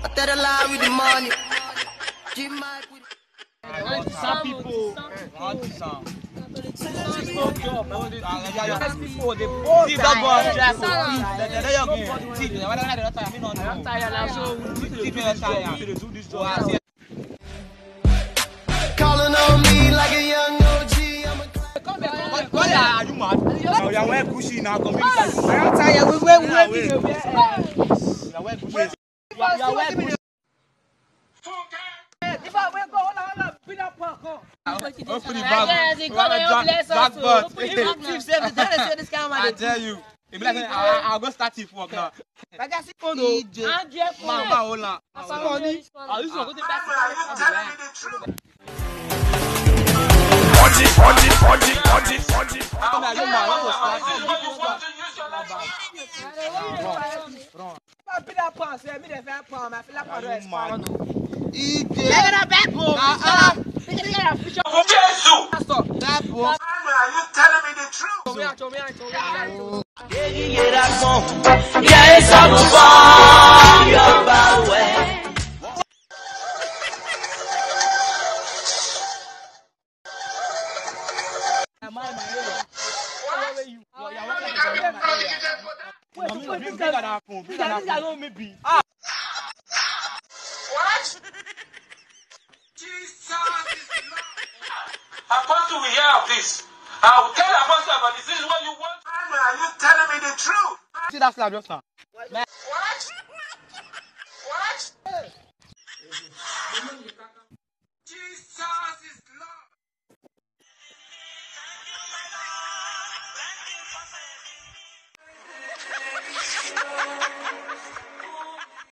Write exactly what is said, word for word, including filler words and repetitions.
I tell the lie with the money. Some people want some. Calling on me like a young O G. I'm a Why are you mad? Oh, you are wearing Gucci now. Come here. I am tired. We wear we wear. You are wearing Gucci. You are wearing Gucci. If I will go on, I'll be up. Open the bag. Black bus. I tell you. I'll go start it for now. I just see for no. Mama, hold on. Money. Are you so good? Odi, odi, odi, odi, odi. Apostle will hear of this. I will tell Apostle about this. This is what you want. Are you telling me the truth? See that slap just now?